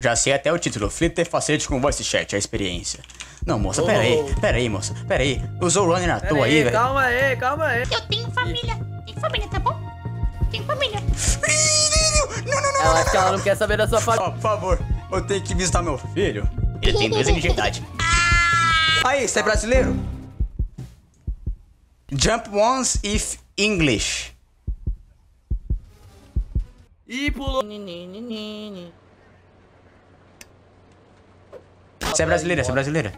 Já sei até o título. Flitter Facete com Voice Chat, a experiência. Não, moça, pera aí, moça. Pera aí. Usou o runner à toa aí, velho. Calma aí. Eu tenho família. Tem família, tá bom? Tenho família. Não. Ela acha que ela não quer saber da sua família. Ó, por favor, eu tenho que visitar meu filho. Ele tem 2 anos de idade. Aí, você é brasileiro? Jump once if English. Ih, pulou. Você é brasileira,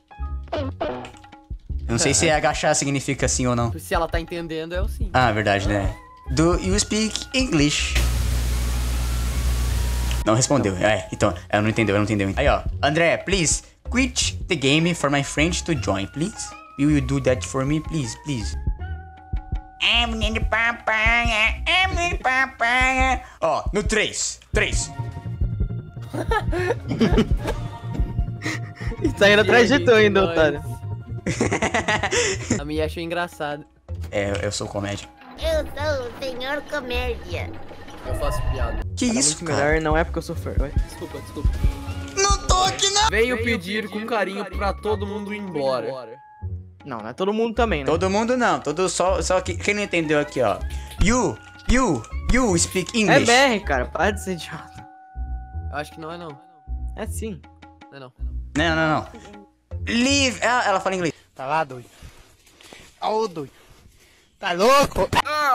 Eu não sei se agachar significa sim ou não. Se ela tá entendendo, é o sim. Ah, verdade, né? Do you speak English? Não respondeu. Então, ela não entendeu. Aí, ó. André, please, quit the game for my friend to join, please. Will you do that for me, please? Ó, no 3. E tá indo atrás de tu ainda, otário. A minha achou engraçado. Eu sou comédia. Eu sou o senhor comédia. Eu faço piada. Que isso, Muito cara? melhor, não é porque eu sou fã. Desculpa. Não tô aqui, não! Veio pedir com carinho pra todo mundo ir embora. Não é todo mundo também, né? Todo mundo não. Só que quem não entendeu aqui, ó. You speak English. É BR, cara. Para de ser idiota. Eu acho que não é não. É sim. Não. Não. Leave. Ela fala inglês. Tá lá, doido. Ô, doido. Tá louco?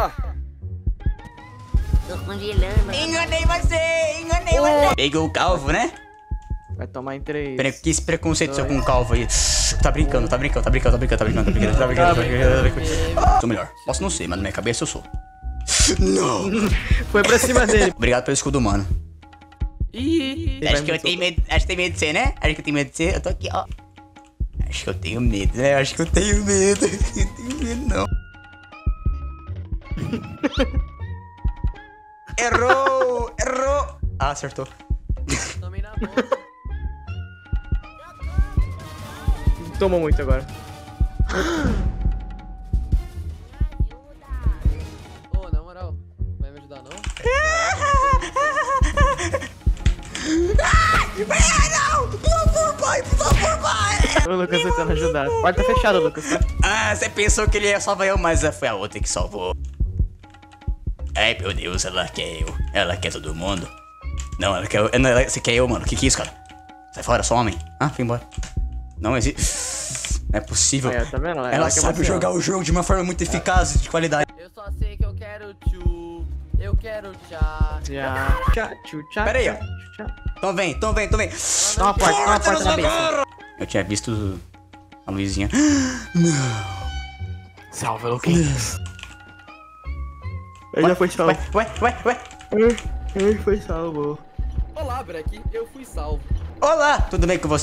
Tô congelando. Enganei você. Pegou o calvo, né? Vai tomar em 3. Peraí, que esse preconceito seu com o calvo aí. Tá brincando. Sou melhor. Posso não ser, mas na minha cabeça eu sou. Não. Foi pra cima dele. Obrigado pelo escudo humano. Ih. Acho que tem medo de ser, né? Eu tô aqui, ó. Acho que eu tenho medo, né? Não. Errou. Ah, acertou. Tomei na boca. Tomou muito agora. Ô, na moral, vai me ajudar não? Não! Por favor, pai! O Lucas tentando ajudar. A porta tá fechada, Lucas, tá? Ah, você pensou que ele ia salvar eu, mas foi a outra que salvou. Ai, meu Deus, ela quer eu. Ela quer todo mundo. Não, ela quer eu. Você quer eu, mano? Que é isso, cara? Sai fora, só homem. Ah, foi embora. Não existe. Não é possível. Aí, ó, tá vendo? Ela sabe jogar o jogo de uma forma muito eficaz e de qualidade. Eu só sei que eu quero tchu. Eu quero tchá. Tchá. Pera aí, ó. Então vem. Toma a porta na cabeça. Eu tinha visto a luzinha. Salve, Lucas. Ele já foi salvo. Ué. Ele foi salvo. Olá, Breck. Eu fui salvo. Olá, tudo bem com você?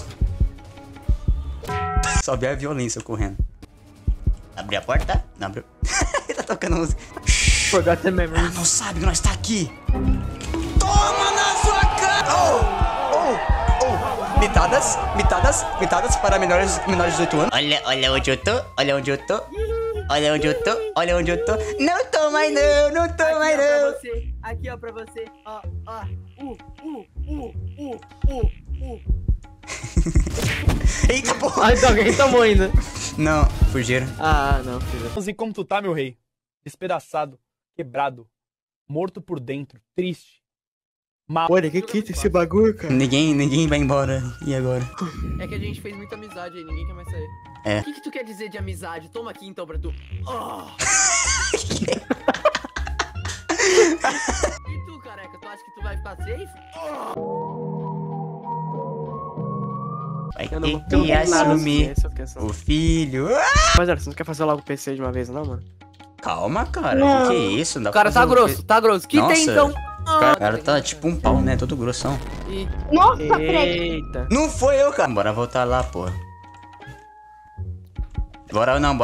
Só vi a violência correndo. Abri a porta? Não abriu. Ele tá tocando música. Forgot the memory. Não sabe que nós tá aqui. Toma na sua cara! Mitadas para menores de 18 anos. Olha onde eu tô. Não tô mais não. Aqui, ó, pra você. Ó. Eita porra. Ai, alguém tomou ainda. Não, fugiram. Ah, não, filho. E como tu tá, meu rei? Despedaçado, quebrado, morto por dentro, triste. Mal. Olha, que quita esse bagulho, cara. Ninguém vai embora. E agora? É que a gente fez muita amizade aí, ninguém quer mais sair. É. O que tu quer dizer de amizade? Toma aqui então pra tu. Oh. E tu, careca, tu acha que tu vai ficar safe? Vai Eu não vou ter que assumir o filho. Mas olha, você não quer fazer logo o PC de uma vez, não, mano? Calma, cara. Que é isso? Não dá O cara pra tá fazer grosso, tá grosso. Que Nossa. tem então? O cara tá tipo um pau, né? Todo grossão. Ih. Nossa, Fred. Eita. Não foi eu, cara. Bora voltar lá, porra. Bora não.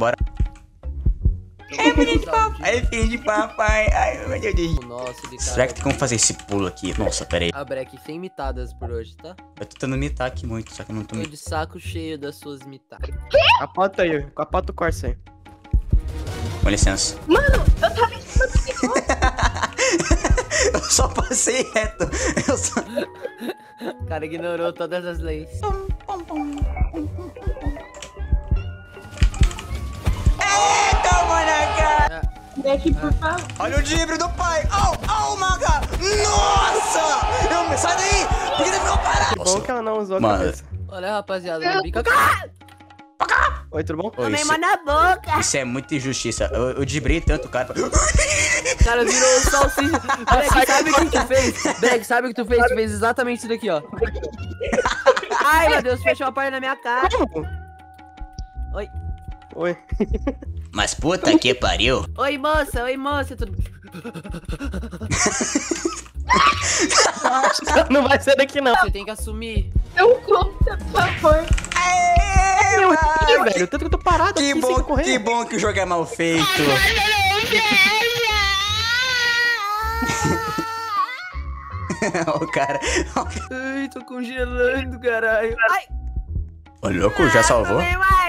Ai, filho de papai. Ai, meu Deus. Nossa, ele Será que tem como fazer esse pulo aqui? Nossa, pera aí. A Breck sem mitadas por hoje, tá? Eu tô tentando imitar aqui muito, só que eu não tô Tô de saco cheio das suas mitadas. Capota aí, capota o Corsa aí. Com licença. Mano, eu tava em cima do bigode. Eu só passei reto. O cara ignorou todas as leis. Toma na cara! Daqui, por favor. Olha o drible do pai! Oh, Maga! Nossa! Sai daí! Por que você ficou parado? Bom que ela não usou a Mano. cabeça. Olha, rapaziada, no bico. Oi, tudo bom? Ô, Tomei isso, uma na boca. isso é muita injustiça. Eu dibrei tanto o cara. O cara virou salsicha. Breg, sabe o que tu fez? Breg, sabe o que tu fez? Tu fez exatamente isso daqui, ó. Ai, meu Deus, fechou a página na minha cara. Oi. Oi. Mas puta que pariu. Oi, moça, tudo... Não vai ser daqui, não. Você tem que assumir. Não conta, por favor. Ih, velho, tanto que eu tô parado Que aqui bom, sem correr. que bom que o jogo é mal feito. O cara. Ai, tô congelando, caralho. Ai, Ô, louco, já salvou?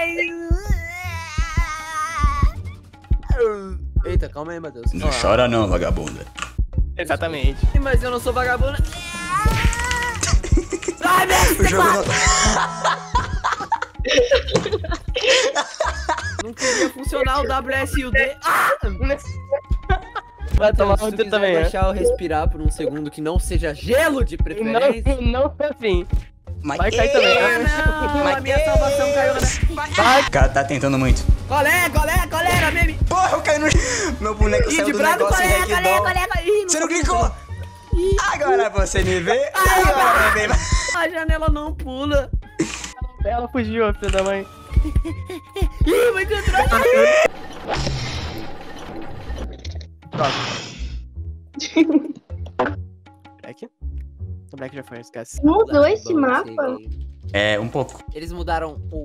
eita, calma aí, Matheus. Não chora não, vagabunda. Exatamente. Mas eu não sou vagabunda. Ai, meu O jogo não... Não queria funcionar o WSUD. Ah! Vai tomar Se tu muito quiser também, né? deixar eu respirar por um segundo que não seja gelo de preferência. Não assim. Mas Vai cair também. Não, a minha salvação caiu na... O cara tá tentando muito. Colera, meme. Porra, eu caí no... Meu boneco Ih, saiu de do brado, negócio em colera. ragdoll. Você não clicou? Agora você me vê. Agora me vê. A janela não pula. Ela fugiu, filho da mãe. Ih, vai entrar. Black? O Black já foi, esquece. Mudou esse mapa? É, um pouco. Eles mudaram o...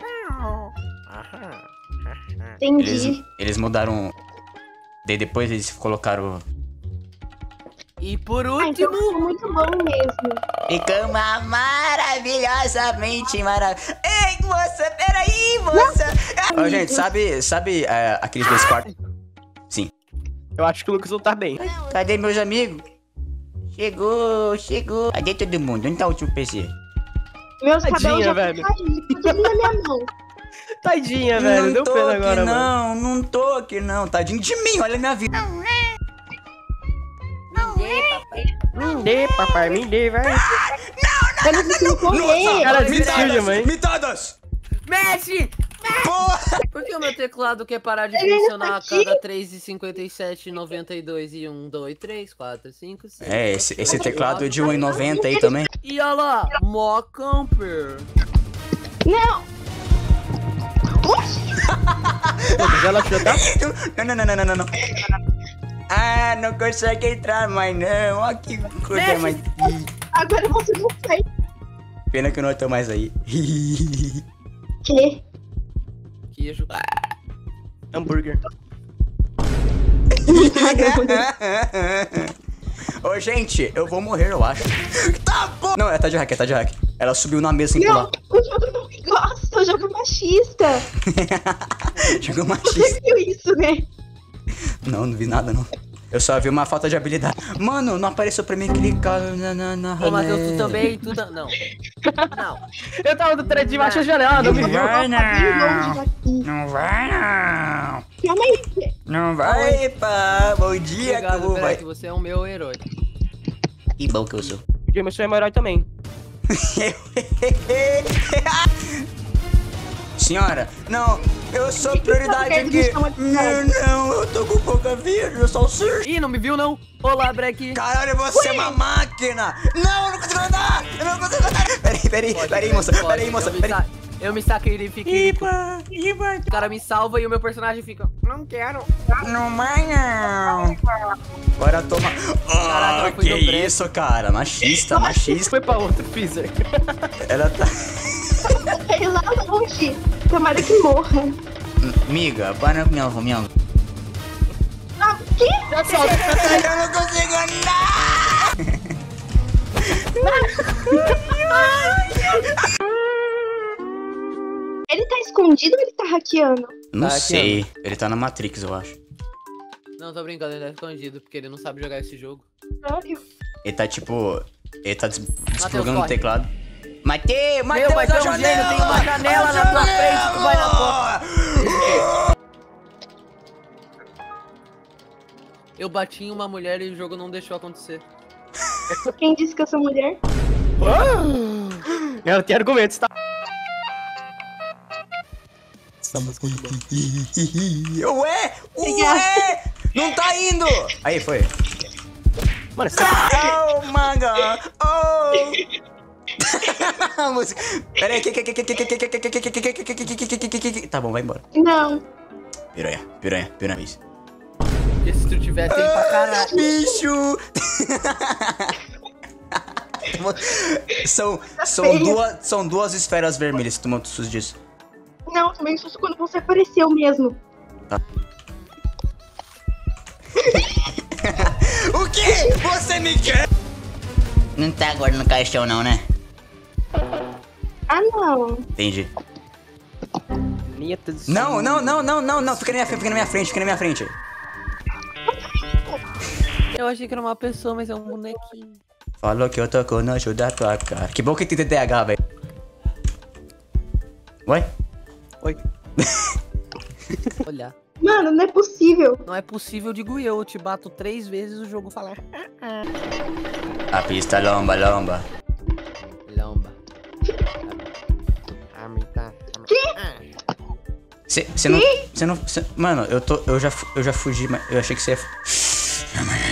Entendi. Eles mudaram... Daí depois eles colocaram... E por Ah, então último... ficou muito bom mesmo. Ficou uma maravilhosamente maravilhosa. Ei, moça, peraí, moça. Ô, gente, sabe aqueles dois quartos? Sim. Eu acho que o Lucas não tá bem. Cadê meus amigos? Chegou. Cadê todo mundo? Onde tá o último PC? Meus Tadinha, cabelos já velho. caíram, tudo na minha mão. Tadinha, velho. Deu pena agora, mano. Não tô aqui não. Tadinho de mim, olha a minha vida. Me dê, papai, me dê, vai. Eu não consigo correr. Cara, desistiu de mãe. Mitadas! Messi! Porra! Por que o meu teclado quer parar de Ele ainda funcionar tá a aqui. cada 3,57, 92 e 1, 2, 3, 4, 5, 6? É, esse teclado de 1,90 aí também. E olha lá, Mó Camper. Não. Lucas, ela já tá? Não. Ah, não consegue entrar mais não. Olha que coisa mais... Agora você não sai. Pena que eu não tô mais aí. Que? Queijo. Hambúrguer. Ô, gente, eu vou morrer, eu acho. Tá bom! Não, tá de hack. Ela subiu na mesa sem Não, pular. o jogo não me gosta, o jogo é machista. Jogou Você machista. viu isso, né? Não vi nada, não. Eu só vi uma falta de habilidade. Mano, não apareceu pra mim clicar na Ô, Matheus, tu também? Não. Não. Eu tava debaixo da janela, não me viu. Vai Tá bem longe daqui. Não vai não. Calma aí. Não vai, pá. Bom dia, Obrigado, como vai? Beck, você é o meu herói. Que bom que eu sou. O Jameson é meu herói também. Senhora, não, eu sou prioridade aqui. Não, eu tô com pouca vida, eu sou o Sir. Ih, não me viu não? Olá, Breck. Caralho, você é uma máquina! Não, eu não consigo andar! Eu não consigo andar! Peraí, moça, Eu me sacrifiquei. O cara me salva e o meu personagem fica... Não quero. Não vai não! Agora toma... Caraca, ela foi que no break. isso, cara, machista. Foi pra outro, Freezer. Ela tá... Ele lá longe. Tomara que morra. Miga, para com minha... Ah, que? Eu não consigo andar! Ele tá escondido ou ele tá hackeando? Não Tá, sei, ele tá na Matrix, eu acho. Não, tô brincando, ele tá escondido, porque ele não sabe jogar esse jogo. Sério? Ele tá tipo... Ele tá desplugando o corre. teclado. Mateus, Meu, vai ter um gênio, tem uma janela na tua frente, tu vai na porta. Eu bati em uma mulher e o jogo não deixou acontecer. Quem disse que eu sou mulher? Ela tem argumentos, tá? Ué! Ué! Não tá indo! Aí, foi. Mano, você Oh, my God! Oh! A música. Pera aí. Tá bom, vai embora. Não. Piranha. Porque se tu tivesse ele pra caralho. Bicho! São duas esferas vermelhas. Tu monta susto disso. Não, tomei um susto quando você apareceu mesmo. O quê? Você me quer? Não tá agora no caixão não, né? Ah, não. Entendi. Bonita do Não. Fica na minha frente. Eu achei que era uma pessoa, mas é um bonequinho. Falou que eu tô com nojo da tua cara. Que bom que tem TDAH, velho. Oi? Olhar. Mano, não é possível. Não é possível, digo eu te bato 3 vezes o jogo fala. A pista lomba. Lomba. Você não. Mano, eu já fugi, mas eu achei que você ia.